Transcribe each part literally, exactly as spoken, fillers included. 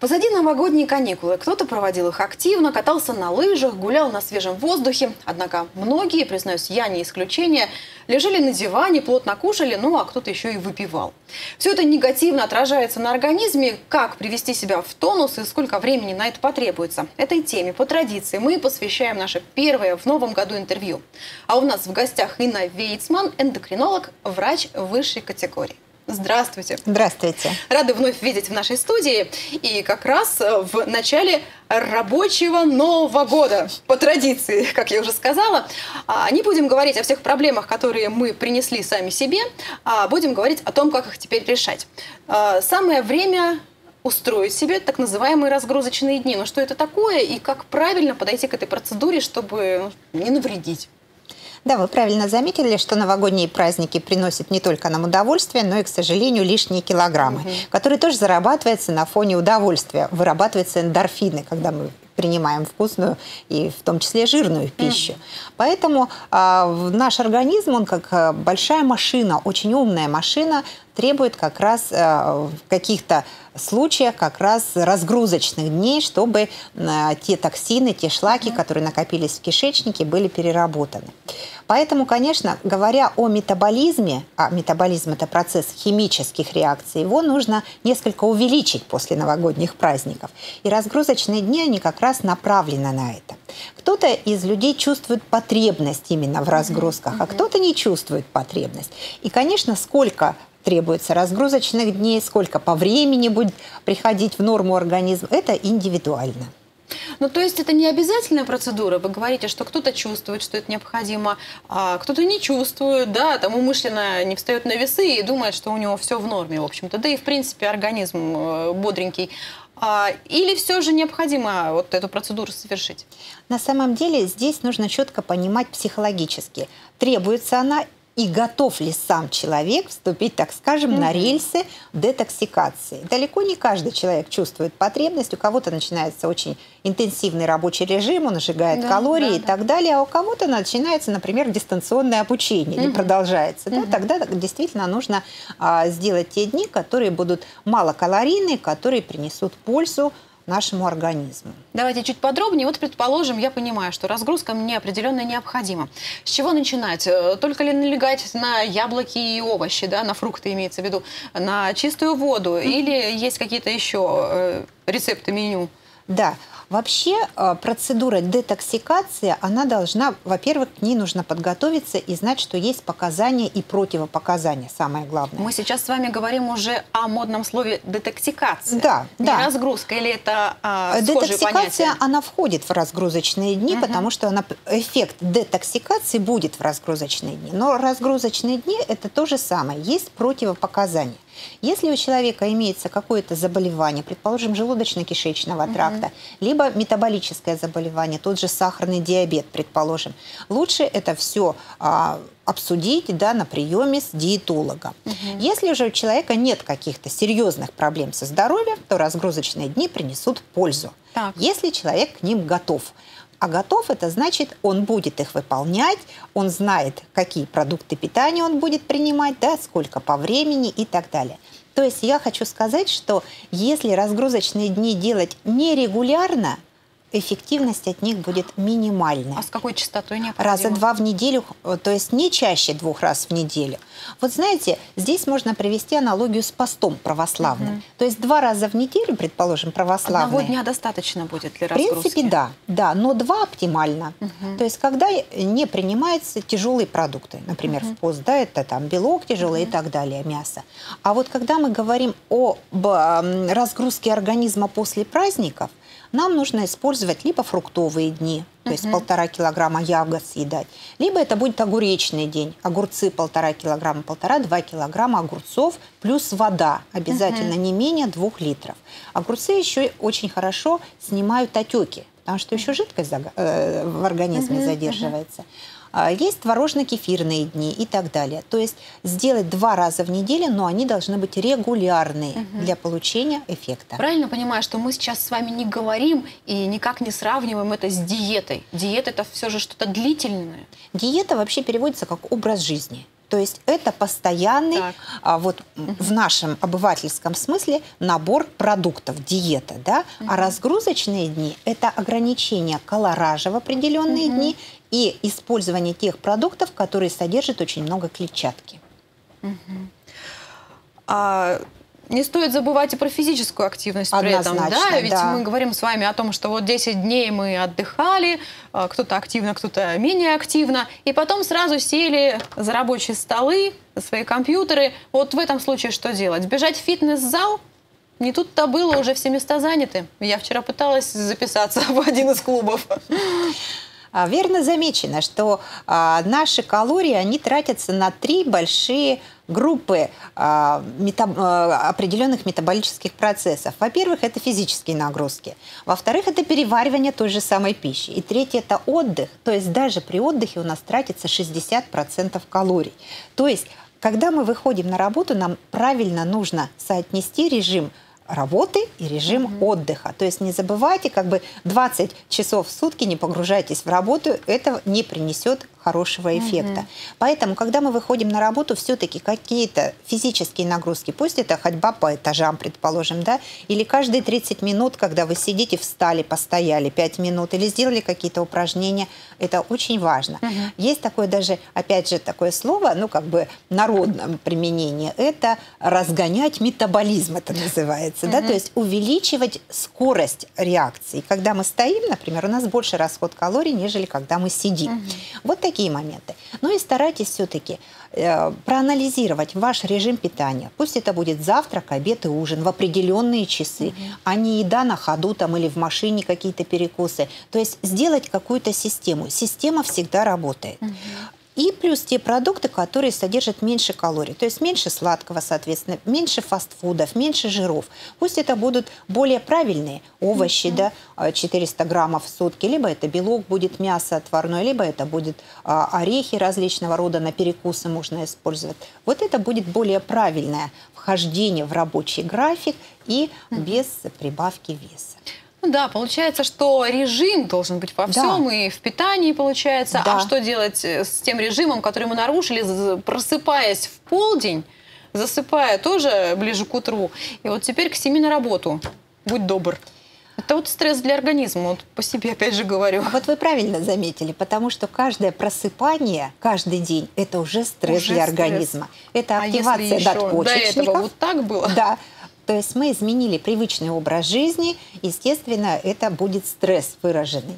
Позади новогодние каникулы. Кто-то проводил их активно, катался на лыжах, гулял на свежем воздухе. Однако многие, признаюсь, я не исключение, лежали на диване, плотно кушали, ну а кто-то еще и выпивал. Все это негативно отражается на организме. Как привести себя в тонус и сколько времени на это потребуется? Этой теме по традиции мы посвящаем наше первое в новом году интервью. А у нас в гостях Инна Вейцман, эндокринолог, врач высшей категории. Здравствуйте. Здравствуйте. Рады вновь видеть в нашей студии. И как раз в начале рабочего Нового года, по традиции, как я уже сказала, не будем говорить о всех проблемах, которые мы принесли сами себе, а будем говорить о том, как их теперь решать. Самое время устроить себе так называемые разгрузочные дни. Но что это такое и как правильно подойти к этой процедуре, чтобы не навредить? Да, вы правильно заметили, что новогодние праздники приносят не только нам удовольствие, но и, к сожалению, лишние килограммы, угу. которые тоже зарабатываются на фоне удовольствия. Вырабатываются эндорфины, когда мы принимаем вкусную и в том числе жирную пищу. Mm. Поэтому э, наш организм, он как большая машина, очень умная машина, требует как раз э, в каких-то случаях как раз разгрузочных дней, чтобы э, те токсины, те шлаки, mm. которые накопились в кишечнике, были переработаны. Поэтому, конечно, говоря о метаболизме, а метаболизм – это процесс химических реакций, его нужно несколько увеличить после новогодних праздников. И разгрузочные дни, они как раз направлены на это. Кто-то из людей чувствует потребность именно в разгрузках, а кто-то не чувствует потребность. И, конечно, сколько требуется разгрузочных дней, сколько по времени будет приходить в норму организм, это индивидуально. Ну, то есть это не обязательная процедура? Вы говорите, что кто-то чувствует, что это необходимо, а кто-то не чувствует, да, там умышленно не встает на весы и думает, что у него все в норме, в общем-то. Да и, в принципе, организм бодренький. Или все же необходимо вот эту процедуру совершить? На самом деле здесь нужно четко понимать психологически, требуется она и готов ли сам человек вступить, так скажем, mm-hmm. на рельсы детоксикации. Далеко не каждый человек чувствует потребность. У кого-то начинается очень интенсивный рабочий режим, он сжигает да, калории да, и да. так далее, а у кого-то начинается, например, дистанционное обучение mm-hmm. или продолжается. Mm-hmm. Да, тогда действительно нужно а, сделать те дни, которые будут малокалорийные, которые принесут пользу нашему организму. Давайте чуть подробнее. Вот, предположим, я понимаю, что разгрузка мне определенно необходима. С чего начинать? Только ли налегать на яблоки и овощи, да, на фрукты имеется в виду, на чистую воду? Mm-hmm. Или есть какие-то еще рецепты, меню? Да. Вообще процедура детоксикации, она должна, во-первых, к ней нужно подготовиться и знать, что есть показания и противопоказания, самое главное. Мы сейчас с вами говорим уже о модном слове детоксикация. Да, не да. разгрузка, или это а, схожие детоксикация, понятия? Она входит в разгрузочные дни, угу. потому что она, эффект детоксикации будет в разгрузочные дни. Но разгрузочные дни – это то же самое, есть противопоказания. Если у человека имеется какое-то заболевание, предположим, желудочно-кишечного тракта, угу. либо метаболическое заболевание, тот же сахарный диабет, предположим, лучше это все а, обсудить да, на приеме с диетологом. Угу. Если же у человека нет каких-то серьезных проблем со здоровьем, то разгрузочные дни принесут пользу, так. если человек к ним готов. А готов, это значит, он будет их выполнять, он знает, какие продукты питания он будет принимать, да, сколько по времени и так далее. То есть я хочу сказать, что если разгрузочные дни делать нерегулярно, эффективность от них будет минимальная. А с какой частотой необходимо? Раза два в неделю, то есть не чаще двух раз в неделю. Вот знаете, здесь можно привести аналогию с постом православным. Угу. То есть два раза в неделю, предположим, православные. Одного дня достаточно будет для разгрузки? В принципе, да, да, но два оптимально. Угу. То есть когда не принимаются тяжелые продукты, например, угу. в пост, да, это там белок тяжелый угу. и так далее, мясо. А вот когда мы говорим об разгрузке организма после праздников, нам нужно использовать либо фруктовые дни, то uh-huh. есть полтора килограмма ягод съедать, либо это будет огуречный день, огурцы полтора килограмма, полтора-два килограмма огурцов плюс вода, обязательно uh-huh. не менее двух литров. Огурцы еще очень хорошо снимают отеки, потому что еще жидкость в организме uh-huh. задерживается. Есть творожно-кефирные дни и так далее. То есть сделать два раза в неделю, но они должны быть регулярные угу. для получения эффекта. Правильно понимаю, что мы сейчас с вами не говорим и никак не сравниваем это с диетой? Диета – это все же что-то длительное? Диета вообще переводится как образ жизни. То есть это постоянный, а, вот Угу. в нашем обывательском смысле, набор продуктов, диета, да? Угу. А разгрузочные дни – это ограничение колоража в определенные Угу. дни и использование тех продуктов, которые содержат очень много клетчатки. Угу. А не стоит забывать и про физическую активность при этом, да? Ведь да. мы говорим с вами о том, что вот десять дней мы отдыхали, кто-то активно, кто-то менее активно, и потом сразу сели за рабочие столы, за свои компьютеры. Вот в этом случае что делать? Бежать в фитнес-зал? Не тут-то было, уже все места заняты. Я вчера пыталась записаться в один из клубов. Верно замечено, что а, наши калории, они тратятся на три большие группы а, мета, а, определенных метаболических процессов. Во-первых, это физические нагрузки. Во-вторых, это переваривание той же самой пищи. И третье, это отдых. То есть даже при отдыхе у нас тратится шестьдесят процентов калорий. То есть, когда мы выходим на работу, нам правильно нужно соотнести режим работы и режим mm-hmm. отдыха. То есть не забывайте, как бы двадцать часов в сутки не погружайтесь в работу, это не принесет хорошего эффекта. Mm-hmm. Поэтому, когда мы выходим на работу, все-таки какие-то физические нагрузки, пусть это ходьба по этажам, предположим, да, или каждые тридцать минут, когда вы сидите, встали, постояли пять минут, или сделали какие-то упражнения, это очень важно. Mm-hmm. Есть такое даже, опять же, такое слово, ну, как бы народном применении, это разгонять метаболизм, это называется. Mm-hmm. Да? То есть увеличивать скорость реакции. Когда мы стоим, например, у нас больше расход калорий, нежели когда мы сидим. Mm-hmm. Вот такие моменты. Ну и старайтесь все-таки э, проанализировать ваш режим питания. Пусть это будет завтрак, обед и ужин в определенные часы, mm-hmm. а не еда на ходу там, или в машине какие-то перекусы. То есть сделать какую-то систему. Система всегда работает. Mm-hmm. И плюс те продукты, которые содержат меньше калорий. То есть меньше сладкого, соответственно, меньше фастфудов, меньше жиров. Пусть это будут более правильные овощи, mm-hmm. да, четыреста граммов в сутки. Либо это белок будет, мясо отварное, либо это будет а, орехи различного рода, на перекусы можно использовать. Вот это будет более правильное вхождение в рабочий график и mm-hmm. без прибавки веса. Ну да, получается, что режим должен быть во всем, да. и в питании получается. Да. А что делать с тем режимом, который мы нарушили, просыпаясь в полдень, засыпая тоже ближе к утру, и вот теперь к семи на работу? Будь добр. Это вот стресс для организма, вот по себе опять же говорю. А вот вы правильно заметили, потому что каждое просыпание, каждый день, это уже стресс уже для стресс. организма. Это активация а надпочечников. До этого вот так было? Да. То есть мы изменили привычный образ жизни, естественно, это будет стресс выраженный.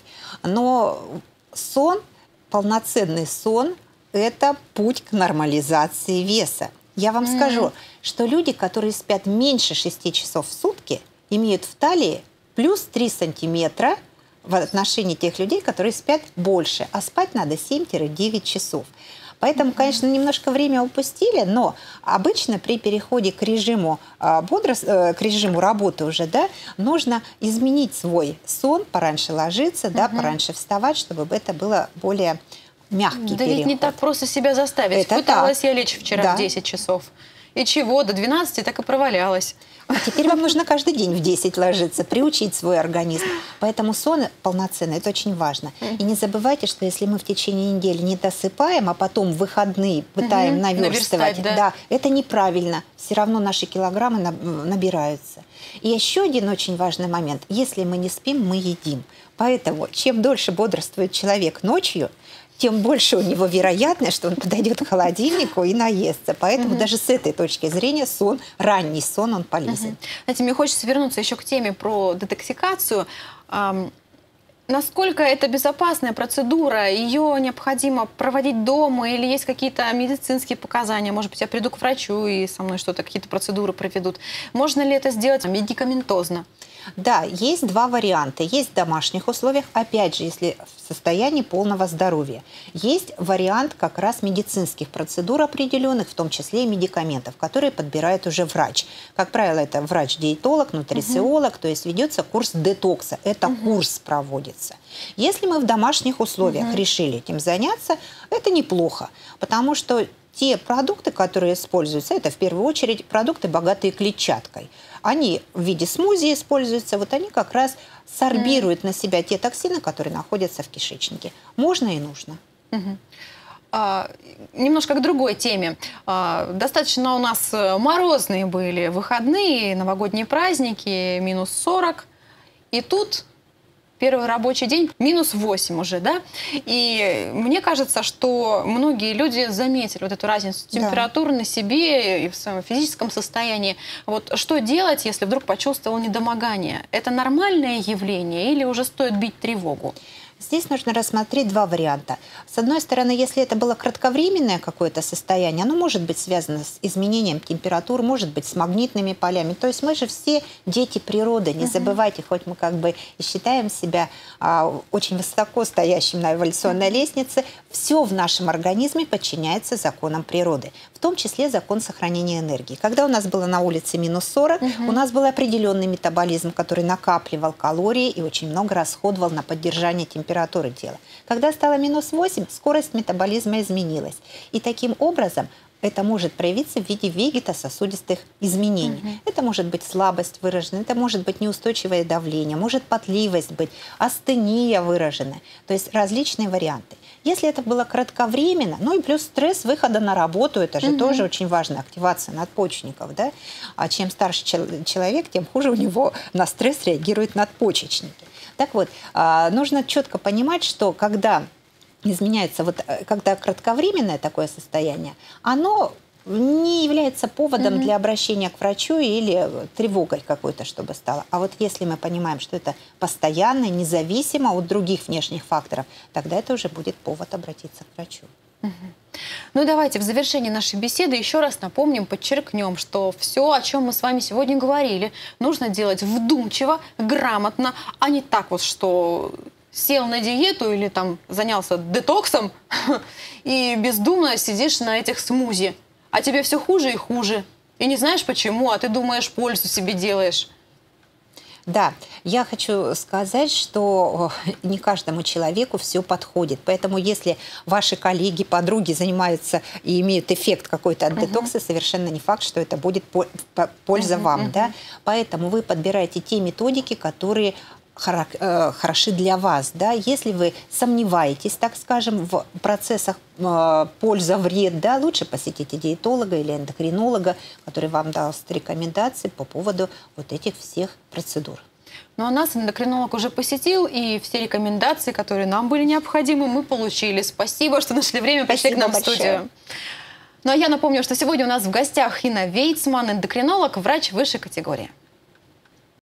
Но сон, полноценный сон, это путь к нормализации веса. Я вам mm-hmm. скажу, что люди, которые спят меньше шести часов в сутки, имеют в талии плюс три сантиметра в отношении тех людей, которые спят больше, а спать надо семь-девять часов. Поэтому, конечно, немножко время упустили, но обычно при переходе к режиму, бодрость, к режиму работы уже, да, нужно изменить свой сон, пораньше ложиться, да, угу. пораньше вставать, чтобы это было более мягкий да переход. Ведь не так просто себя заставить. Это Пыталась так. я лечь вчера да. в десять часов. И чего, до двенадцати так и провалялась. А теперь вам нужно каждый день в десять ложиться, приучить свой организм. Поэтому сон полноценный – это очень важно. И не забывайте, что если мы в течение недели не досыпаем, а потом в выходные пытаем угу, наверстывать, да. да, это неправильно. Все равно наши килограммы набираются. И еще один очень важный момент. Если мы не спим, мы едим. Поэтому чем дольше бодрствует человек ночью, тем больше у него вероятность, что он подойдет к холодильнику и наестся. Поэтому угу. даже с этой точки зрения сон, ранний сон, он полезен. Угу. Знаете, мне хочется вернуться еще к теме про детоксикацию. Эм, насколько это безопасная процедура? Ее необходимо проводить дома или есть какие-то медицинские показания? Может быть, я приду к врачу и со мной что-то, какие-то процедуры проведут. Можно ли это сделать медикаментозно? Да, есть два варианта. Есть в домашних условиях, опять же, если в состоянии полного здоровья. Есть вариант как раз медицинских процедур определенных, в том числе и медикаментов, которые подбирает уже врач. Как правило, это врач-диетолог, нутрициолог, угу. то есть ведется курс детокса. Это угу. курс проводится. Если мы в домашних условиях угу. решили этим заняться, это неплохо, потому что те продукты, которые используются, это в первую очередь продукты, богатые клетчаткой. Они в виде смузи используются, вот они как раз сорбируют mm. на себя те токсины, которые находятся в кишечнике. Можно и нужно. Mm-hmm. А, немножко к другой теме. А, достаточно у нас морозные были выходные, новогодние праздники, минус сорок. И тут первый рабочий день минус восемь уже, да? И мне кажется, что многие люди заметили вот эту разницу температуры да. на себе и в своем физическом состоянии. Вот что делать, если вдруг почувствовал недомогание? Это нормальное явление или уже стоит бить тревогу? Здесь нужно рассмотреть два варианта. С одной стороны, если это было кратковременное какое-то состояние, оно может быть связано с изменением температур, может быть с магнитными полями. То есть мы же все дети природы, не забывайте, хоть мы как бы и считаем себя а, очень высоко стоящим на эволюционной лестнице, все в нашем организме подчиняется законам природы, в том числе закон сохранения энергии. Когда у нас было на улице минус сорок, угу. у нас был определенный метаболизм, который накапливал калории и очень много расходовал на поддержание температуры. температуры тела. Когда стало минус восемь, скорость метаболизма изменилась. И таким образом это может проявиться в виде вегетососудистых изменений. Mm-hmm. Это может быть слабость выражена, это может быть неустойчивое давление, может потливость быть, астения выражена. То есть различные варианты. Если это было кратковременно, ну и плюс стресс выхода на работу, это же mm-hmm. тоже очень важно, активация надпочечников. Да? А чем старше человек, тем хуже у него на стресс реагируют надпочечники. Так вот, нужно четко понимать, что когда изменяется, вот, когда кратковременное такое состояние, оно не является поводом mm-hmm. для обращения к врачу или тревогой какой-то, чтобы стало. А вот если мы понимаем, что это постоянно, независимо от других внешних факторов, тогда это уже будет повод обратиться к врачу. Mm-hmm. Ну и давайте в завершении нашей беседы еще раз напомним, подчеркнем, что все, о чем мы с вами сегодня говорили, нужно делать вдумчиво, грамотно, а не так вот, что сел на диету или там занялся детоксом и бездумно сидишь на этих смузи, а тебе все хуже и хуже. И не знаешь почему, а ты думаешь, пользу себе делаешь. Да, я хочу сказать, что не каждому человеку все подходит. Поэтому если ваши коллеги, подруги занимаются и имеют эффект какой-то от uh-huh. детокса, совершенно не факт, что это будет польза uh-huh, вам. Uh-huh. Да? Поэтому вы подбираете те методики, которые хороши для вас. Да? Если вы сомневаетесь, так скажем, в процессах э, польза-вред, да, лучше посетите диетолога или эндокринолога, который вам даст рекомендации по поводу вот этих всех процедур. Ну а нас эндокринолог уже посетил, и все рекомендации, которые нам были необходимы, мы получили. Спасибо, что нашли время, пришли к нам в студию. Ну а я напомню, что сегодня у нас в гостях Инна Вейцман, эндокринолог, врач высшей категории.